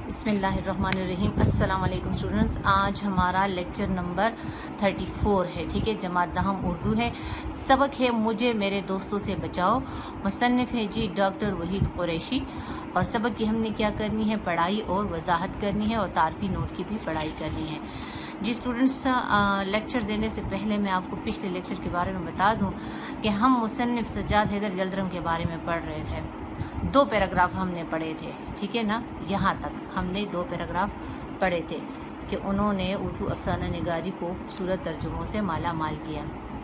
بسم اللہ الرحمن الرحیم۔ السلام علیکم اسٹوڈنٹس، آج ہمارا لیکچر نمبر 34 ہے، ٹھیک ہے۔ جماعت دہم اردو ہے، سبق ہے مجھے میرے دوستوں سے بچاؤ، مصنف ہے جی ڈاکٹر وحید قریشی، اور سبق کی ہم نے کیا کرنی ہے، پڑھائی اور وضاحت کرنی ہے، اور تعارفی نوٹ کی بھی پڑھائی کرنی ہے جی اسٹوڈنٹس۔ لیکچر دینے سے پہلے میں آپ کو پچھلے لیکچر کے بارے میں بتا دوں کہ ہم مصنف سجاد حیدر یلدرم کے بارے میں پڑھ رہے تھے، 2 پیراگراف ہم نے پڑھے تھے، ٹھیک ہے نا۔ یہاں تک ہم نے 2 پیراگراف پڑھے تھے کہ انہوں نے اردو افسانہ نگاری کو خوبصورت ترجموں سے مالا مال کیا۔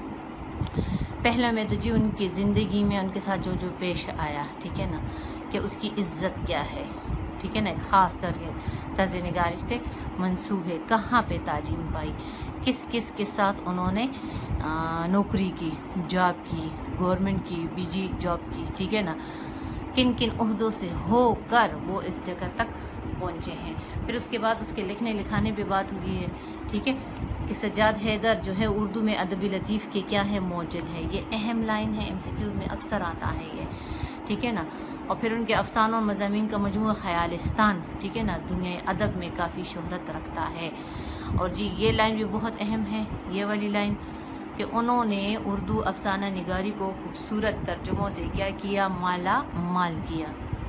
پہلا میں تو جی ان کی زندگی میں ان کے ساتھ جو پیش آیا، ٹھیک ہے نا، کہ اس کی عزت کیا ہے، ٹھیک ہے نا، ایک خاص طرز نگاری سے منسوب ہے، کہاں پہ تعلیم پائی، کس کس کے ساتھ انہوں نے نوکری کی، جاب کی، گورنمنٹ کی، بیجی جاب کی، ٹھیک ہے نا، کن کن عہدوں سے ہو کر وہ اس جگہ تک پہنچے ہیں۔ پھر اس کے بعد اس کے لکھنے لکھانے پہ بات ہوئی ہے، ٹھیک ہے، کہ سجاد حیدر جو ہے اردو میں ادب لطیف کے کیا ہے، موجد ہے، یہ اہم لائن ہے، MCQs میں اکثر آتا ہے یہ، ٹھیک ہے نا۔ اور پھر ان کے افسانوں اور مضامین کا مجموعہ خیالستان، ٹھیک ہے نا، دنیا ادب میں کافی شہرت رکھتا ہے۔ اور جی یہ لائن بھی بہت اہم ہے، یہ والی لائن، کہ انہوں نے اردو افسانہ نگاری کو خوبصورت ترجموں سے کیا کیا، مالا مال کیا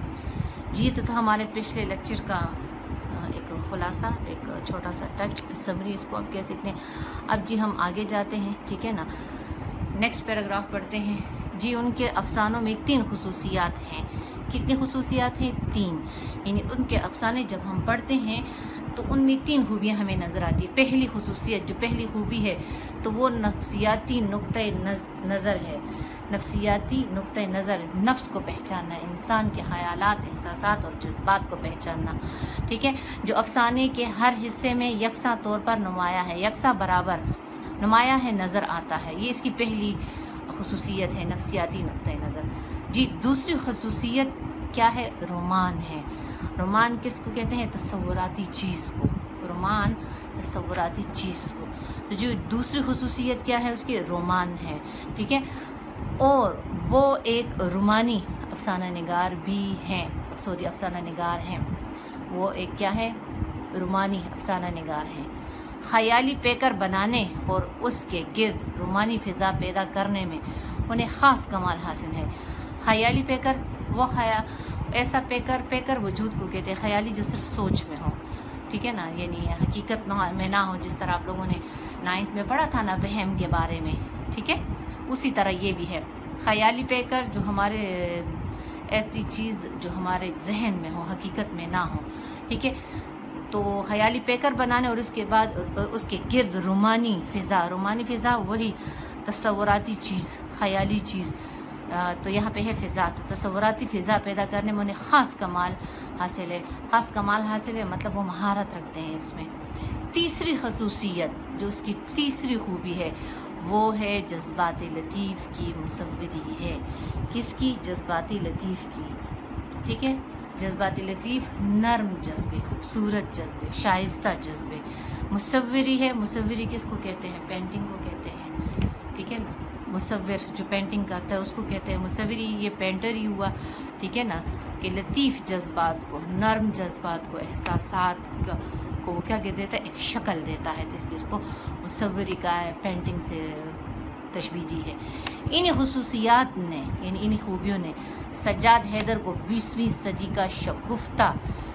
جی۔ تو تھا ہمارے پچھلے لیکچر کا ایک خلاصہ، ایک چھوٹا سا ٹچ سمری اس کو آپ کہہ سکتے ہیں۔ اب جی ہم آگے جاتے ہیں، ٹھیک ہے نا، نیکسٹ پیراگراف پڑھتے ہیں جی۔ ان کے افسانوں میں 3 خصوصیات ہیں۔ کتنی خصوصیات ہیں؟ 3، یعنی ان کے افسانے جب ہم پڑھتے ہیں تو ان میں 3 خوبیاں ہمیں نظر آتی ہیں۔ پہلی خصوصیت، جو پہلی خوبی ہے، تو وہ نفسیاتی نقطۂ نظر ہے، نفسیاتی نقطۂ نظر، نفس کو پہچاننا، انسان کے خیالات، احساسات اور جذبات کو پہچاننا، ٹھیک ہے، جو افسانے کے ہر حصے میں یکساں طور پر نمایاں ہے، یکساں برابر نمایاں ہے، نظر آتا ہے۔ یہ اس کی پہلی خصوصیت ہے، نفسیاتی نقطۂ نظر جی۔ دوسری خصوصیت کیا ہے؟ رومان ہے۔ رومان کس کو کہتے ہیں؟ تصوراتی چیز کو، رومان تصوراتی چیز کو۔ تو جو دوسری خصوصیت کیا ہے اس کی؟ رومان ہے، ٹھیک ہے۔ اور وہ ایک رومانی افسانہ نگار بھی ہیں، افسانہ نگار ہیں، وہ ایک کیا ہے؟ رومانی افسانہ نگار ہیں۔ خیالی پیکر بنانے اور اس کے گرد رومانی فضا پیدا کرنے میں انہیں خاص کمال حاصل ہے۔ خیالی پیکر، وہ ایسا پیکر وجود کو کہتے ہیں، خیالی جو صرف سوچ میں ہو، ٹھیک ہے نا، یعنی حقیقت میں نہ ہو، جس طرح آپ لوگوں نے 9th میں پڑھا تھا نا، وہم کے بارے میں، ٹھیک ہے، اسی طرح یہ بھی ہے خیالی پیکر، جو ہمارے ایسی چیز جو ہمارے ذہن میں ہو، حقیقت میں نہ ہو، ٹھیک ہے۔ تو خیالی پیکر بنانے اور اس کے بعد اس کے گرد رومانی فضا وہی تصوراتی چیز، خیالی چیز، تو یہاں پہ ہے فضا، تو تصوراتی فضا پیدا کرنے میں انہیں خاص کمال حاصل ہے۔ خاص کمال حاصل ہے مطلب وہ مہارت رکھتے ہیں اس میں۔ تیسری خصوصیت، جو اس کی تیسری خوبی ہے، وہ ہے جذبات لطیف کی مصوری ہے۔ کس کی؟ جذبات لطیف کی، ٹھیک ہے۔ جذبات لطیف، نرم جذبے، خوبصورت جذبے، شائستہ جذبے، مصوری ہے۔ مصوری کس کو کہتے ہیں؟ پینٹنگ کو کہتے ہیں، ٹھیک ہے نا، مصور جو پینٹنگ کرتا ہے اس کو کہتے ہیں مصوری، یہ پینٹر ہی ہوا، ٹھیک ہے نا، کہ لطیف جذبات کو، نرم جذبات کو، احساسات کو وہ کیا کہہ دیتا ہے؟ ایک شکل دیتا ہے، جس کی اس کو مصوری کا ہے، پینٹنگ سے تشبیہ دی ہے۔ انہی خصوصیات نے، یعنی انہی خوبیوں نے سجاد حیدر کو 20ویں صدی کا شگفتہ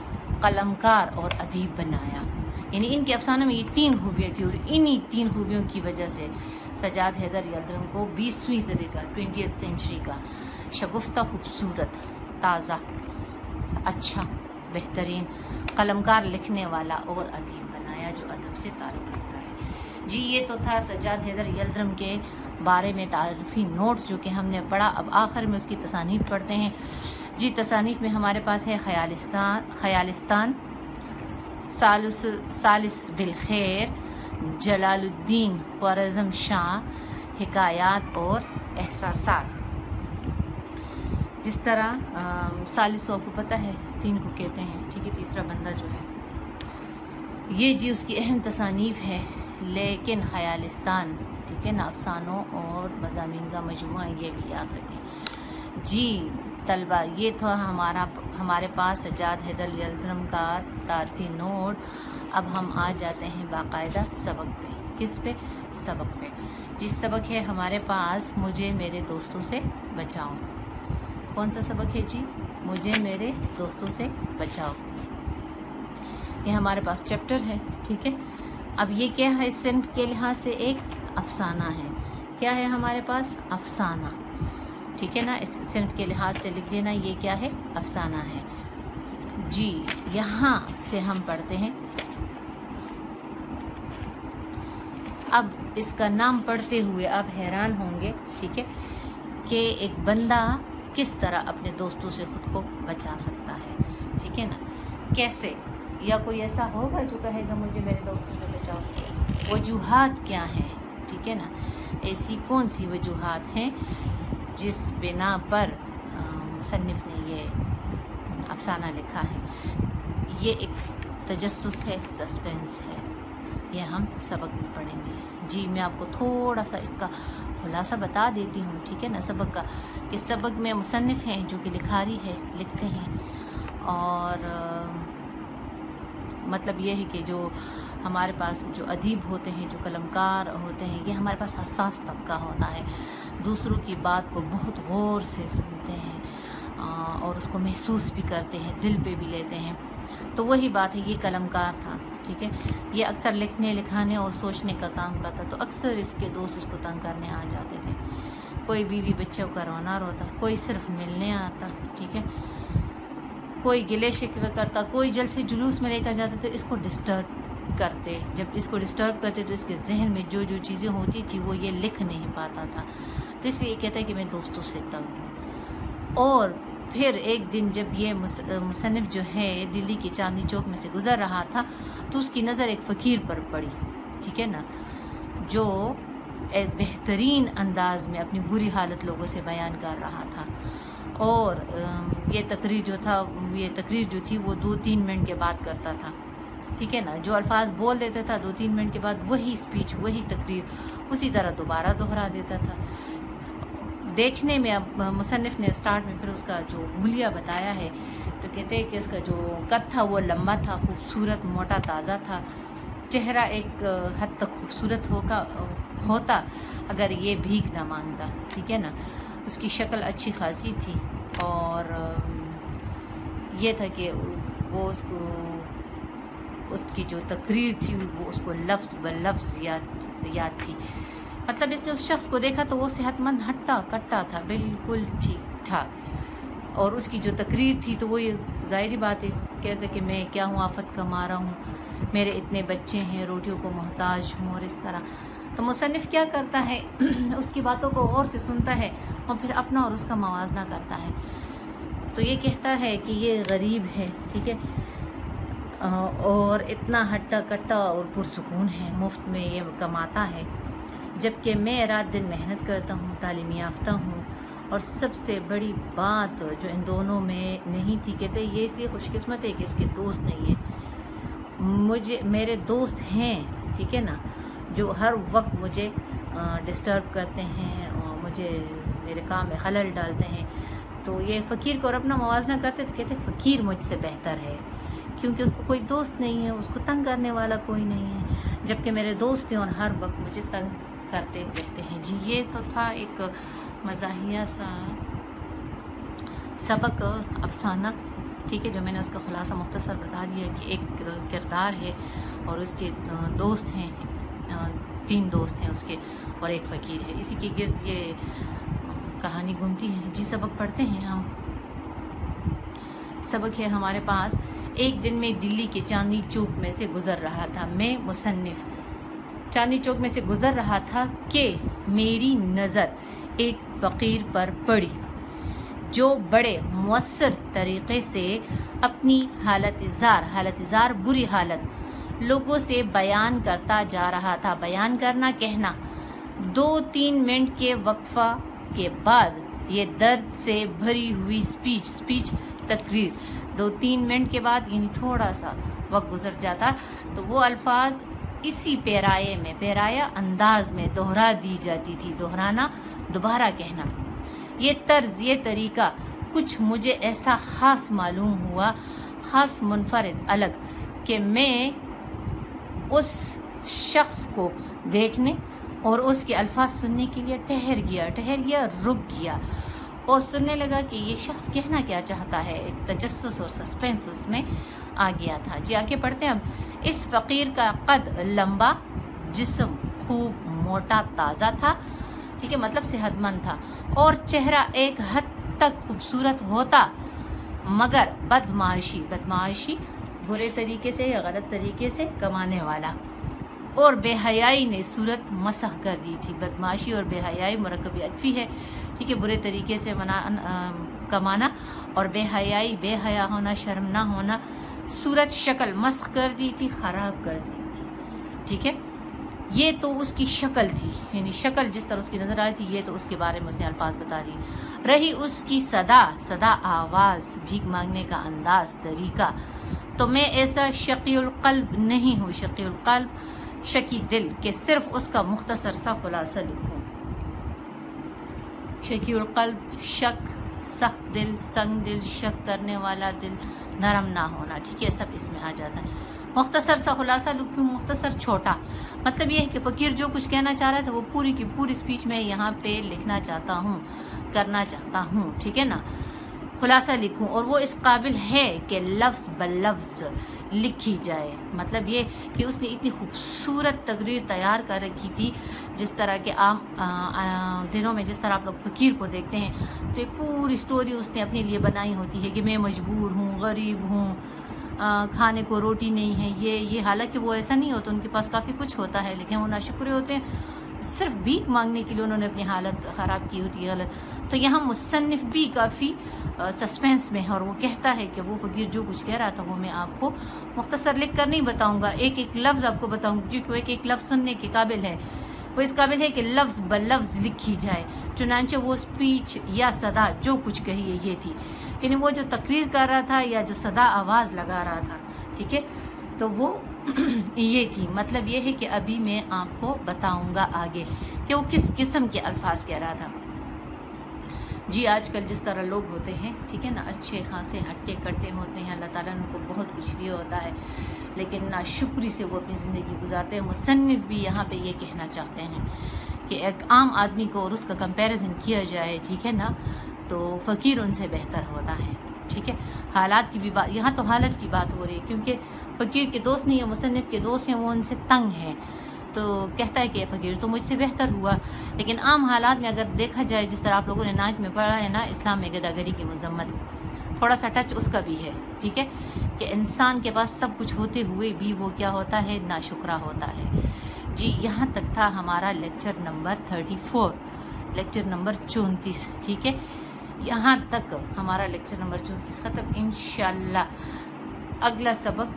قلمکار اور ادیب بنایا۔ یعنی ان کے افسانوں میں یہ 3 خوبیاں تھیں، اور انہی 3 خوبیوں کی وجہ سے سجاد حیدر یلدرم کو 20ویں صدی کا، 20th سینچری کا شگفتہ، خوبصورت، تازہ، اچھا، بہترین قلمکار، لکھنے والا اور ادیب بنایا، جو ادب سے تعلق رکھتا ہے جی۔ یہ تو تھا سجاد حیدر یلدرم کے بارے میں تعارفی نوٹس جو کہ ہم نے پڑھا۔ اب آخر میں اس کی تصانیف پڑھتے ہیں جی۔ تصانیف میں ہمارے پاس ہے خیالستان، ثالث بالخیر، جلال الدین خوارزم شاہ، حکایات اور احساسات۔ جس طرح ثالث آپ کو پتہ ہے 3 کو کہتے ہیں، ٹھیک ہے، تیسرا بندہ جو ہے یہ جی اس کی اہم تصانیف ہے۔ لیکن خیالستان، ٹھیک ہے نا، افسانوں اور مضامین کا مجموعہ، یہ بھی یاد رکھیں جی طلبہ۔ یہ تھا ہمارا हमारे पास सज्जाद हैदर यल्दरम का तारफी नोट। अब हम आ जाते हैं बाकायदा सबक पे। किस पे? सबक पे। जिस सबक है हमारे पास मुझे मेरे दोस्तों से बचाओ। कौन सा सबक है जी? मुझे मेरे दोस्तों से बचाओ। ये हमारे पास चैप्टर है, ठीक है। अब ये क्या है? सिन्फ के लिहाज से एक अफसाना है। क्या है हमारे पास? अफसाना, ठीक है ना। इस सिन्फ के लिहाज से लिख देना, ये क्या है? अफसाना है जी। यहाँ से हम पढ़ते हैं। अब इसका नाम पढ़ते हुए आप हैरान होंगे, ठीक है, कि एक बंदा किस तरह अपने दोस्तों से खुद को बचा सकता है, ठीक है ना। कैसे? या कोई ऐसा होगा जो कहेगा मुझे मेरे दोस्तों से बचाओ। वजूहात क्या हैं, ठीक है ना। ऐसी कौन सी वजूहात हैं जिस बिना पर मुसन्निफ ने ये अफसाना लिखा है। ये एक तजस्सुस है, सस्पेंस है। ये हम सबक में पढ़ेंगे जी। मैं आपको थोड़ा सा इसका खुलासा बता देती हूँ, ठीक है ना, सबक का। कि सबक में मुसन्निफ हैं जो कि लिखारी है, लिखते हैं। और मतलब ये है कि जो हमारे पास जो अदीब होते हैं, जो कलमकार होते हैं, ये हमारे पास हसास तबका होता है। दूसरों की बात को बहुत गौर से सुनते हैं और उसको महसूस भी करते हैं, दिल पे भी लेते हैं। तो वही बात है, ये कलमकार था, ठीक है। ये अक्सर लिखने, लिखाने और सोचने का काम करता। तो अक्सर इसके दोस्त इसको तंग करने आ जाते थे। कोई बीवी बच्चों का रोना रोता, कोई सिर्फ मिलने आता, ठीक है, कोई गिले शिकवे करता, कोई जलसे जुलूस में लेकर जाते तो इसको डिस्टर्ब करते। जब इसको डिस्टर्ब करते तो इसके जहन में जो जो चीज़ें होती थी वो ये लिख नहीं पाता था। तो इसलिए कहता है कि मैं दोस्तों से तंग हूँ। और फिर एक दिन जब ये मुसन्निफ जो है दिल्ली के चांदनी चौक में से गुजर रहा था तो उसकी नज़र एक फ़कीर पर पड़ी, ठीक है ना, जो एक बेहतरीन अंदाज में अपनी बुरी हालत लोगों से बयान कर रहा था। और ये तकरीर जो थी वो 2-3 मिनट के बाद करता था, ठीक है ना। जो अल्फाज बोल देता था 2-3 मिनट के बाद वही स्पीच, वही तकरीर उसी तरह दोबारा दोहरा देता था। देखने में अब मुसन्निफ ने स्टार्ट में फिर उसका जो हुलिया बताया है तो कहते हैं कि इसका जो कद था वो लंबा था, खूबसूरत, मोटा, ताज़ा था। चेहरा एक हद तक खूबसूरत होता अगर ये भीख ना मांगता, ठीक है ना। उसकी शक्ल अच्छी खासी थी और ये था कि वो उसकी जो तकरीर थी वो उसको लफ्ज़ ब लफ्ज़ याद थी। मतलब इसने उस शख्स को देखा तो वो सेहतमंद, हट्टा कट्टा था, बिल्कुल ठीक ठाक। और उसकी जो तकरीर थी तो वो ये ज़ाहिरी बात है, कहते कि मैं क्या हूँ, आफत का मारा हूँ, मेरे इतने बच्चे हैं, रोटियों को मोहताज हूँ और इस तरह। तो मुसन्निफ क्या करता है उसकी बातों को गौर से सुनता है और फिर अपना और उसका मवाजना करता है। तो ये कहता है कि ये गरीब है, ठीक है, और इतना हट्टा कट्टा और पुरसुकून है, मुफ्त में ये कमाता है, जबकि मैं रात दिन मेहनत करता हूँ, तालीम याफ्ता हूँ। और सबसे बड़ी बात जो इन दोनों में नहीं थी, कहते ये इसलिए खुशकिस्मत है कि इसके दोस्त नहीं है। मेरे दोस्त हैं, ठीक है ना, जो हर वक्त मुझे डिस्टर्ब करते हैं और मुझे मेरे काम में खलल डालते हैं। तो ये फ़कीर को और अपना मवाजना करते तो कहते फ़कीर मुझसे बेहतर है, क्योंकि उसको कोई दोस्त नहीं है, उसको तंग करने वाला कोई नहीं है, जबकि मेरे दोस्त हैं और हर वक्त मुझे तंग करते रहते हैं जी। ये तो था एक मज़ाहिया सा सबक, अफसाना, ठीक है, जो मैंने उसका खुलासा मुख्तसर बता दिया कि एक किरदार है और उसके दोस्त हैं, 3 दोस्त हैं उसके और एक फ़कीर है। इसी के गिर्द ये कहानी घूमती है जी। सबक पढ़ते हैं हम। सबक है हमारे पास। एक दिन मैं दिल्ली के चांदनी चौक में से गुज़र रहा था। मैं मुसन्निफ चांदनी चौक में से गुज़र रहा था कि मेरी नज़र एक फ़कीर पर पड़ी जो बड़े मुअस्सर तरीक़े से अपनी हालत बुरी हालत लोगों से बयान करता जा रहा था। बयान करना, कहना। 2-3 मिनट के वक्फा के बाद ये दर्द से भरी हुई स्पीच तकरीर 2-3 मिनट के बाद, यानी थोड़ा सा वक्त गुजर जाता तो वो अल्फाज इसी पेराया अंदाज में दोहरा दी जाती थी। दोहराना, दोबारा कहना। ये तर्ज, ये तरीका कुछ मुझे ऐसा ख़ास मालूम हुआ, ख़ास मुनफरिद अलग, कि मैं उस शख्स को देखने और उसके अल्फाज सुनने के लिए ठहर गया, रुक गया और सुनने लगा कि ये शख्स कहना क्या चाहता है। एक तजस्सुस और सस्पेंस उसमें आ गया था। जी आगे पढ़ते हैं हम। इस फ़कीर का कद लंबा, जिस्म खूब मोटा ताज़ा था, ठीक है, मतलब सेहतमंद था, और चेहरा एक हद तक खूबसूरत होता, मगर बदमाशी बुरे तरीके से या गलत तरीके से कमाने वाला, और बेहयाई ने सूरत मसह कर दी थी। बदमाशी और बेहयाई मुरक्कबी अतफी है, ठीक है, बुरे तरीके से कमाना और बेहयाई, बेहया होना, शर्म ना होना, सूरत शक्ल मस्ख कर दी थी, ख़राब कर दी थी, ठीक है। ये तो उसकी शक्ल थी, यानी शक्ल जिस तरह उसकी नज़र आ रही थी, ये तो उसके बारे में उसने अल्फाज बता दी। रही उसकी सदा आवाज़, भीख मांगने का अंदाज, तरीका, तो मैं ऐसा शकीउल क़ल्ब नहीं हूँ, शकीउल क़ल्ब शकी दिल, के सिर्फ उसका मुख्तसर सा खुलासा लिखूं। शकीउल क़ल्ब शक, सख्त दिल, संग दिल, शक करने वाला दिल, नरम ना होना, ठीक है, सब इसमें आ जाता है। मुख्तसर सा खुलासा लिखूं, मुख्तसर छोटा, मतलब ये है कि फ़कीर जो कुछ कहना चाह रहा था वो पूरी की पूरी स्पीच में यहाँ पे लिखना चाहता हूँ, करना चाहता हूँ, ठीक है ना। खुलासा लिखूं और वो इस काबिल है कि लफ्ज़ ब लफ्ज़ लिखी जाए, मतलब ये कि उसने इतनी खूबसूरत तकरीर तैयार कर रखी थी, जिस तरह के आम दिनों में जिस तरह आप लोग फ़कीर को देखते हैं तो एक पूरी स्टोरी उसने अपने लिए बनाई होती है कि मैं मजबूर हूँ, गरीब हूँ, खाने को रोटी नहीं है, ये हालांकि वो ऐसा नहीं होता, उनके पास काफ़ी कुछ होता है, लेकिन वो नाशुक्र होते हैं, सिर्फ भीख मांगने के लिए उन्होंने अपनी हालत ख़राब की होती है, गलत। तो यहाँ मुसन्निफ भी काफ़ी सस्पेंस में है और वो कहता है कि वो फ़कीर जो कुछ कह रहा था वो मैं आपको मुख्तसर लिख कर नहीं बताऊँगा, एक एक लफ्ज़ आपको बताऊँगा, क्योंकि वो एक एक लफ्ज़ सुनने के काबिल है, वो इस काबिल है कि लफ्ज़ ब लफ्ज़ लिखी जाए। चुनांचे वो स्पीच या सदा जो कुछ कही है ये थी, यानी वो जो तकरीर कर रहा था या जो सदा आवाज़ लगा रहा था, ठीक है, तो वो ये थी। मतलब ये है कि अभी मैं आपको बताऊंगा आगे कि वो किस किस्म के अल्फाज कह रहा था। जी आजकल जिस तरह लोग होते हैं, ठीक है ना, अच्छे खासे हट्टे कट्टे होते हैं, अल्लाह ताला ने उनको बहुत कुछ दिया होता है, लेकिन नाशुक्री से वो अपनी ज़िंदगी गुजारते हैं। मुसन्निफ भी यहाँ पे ये कहना चाहते हैं कि एक आम आदमी को और उसका कंपैरिजन किया जाए, ठीक है ना, तो फ़कीर उनसे बेहतर होता है, ठीक है। हालात की भी बात, यहाँ तो हालत की बात हो रही है, क्योंकि फ़कीर के दोस्त नहीं है, मुसन्निफ के दोस्त हैं, वो उनसे तंग हैं, तो कहता है कि फ़कीर तो मुझसे बेहतर हुआ। लेकिन आम हालात में अगर देखा जाए, जिस तरह आप लोगों ने नाच में पढ़ा है ना, इस्लाम में गदागरी की मजम्मत, थोड़ा सा टच उसका भी है, ठीक है, कि इंसान के पास सब कुछ होते हुए भी वो क्या होता है, नाशुक्रा होता है। जी यहाँ तक था हमारा लेक्चर नंबर 34, लेक्चर नंबर 34, ठीक है, यहाँ तक हमारा लेक्चर नंबर 34 ख़त्म। इंशाल्लाह अगला सबक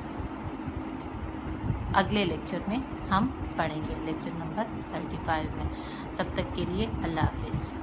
अगले लेक्चर में हम पढ़ेंगे, लेक्चर नंबर 35 में। तब तक के लिए अल्लाह हाफिज़।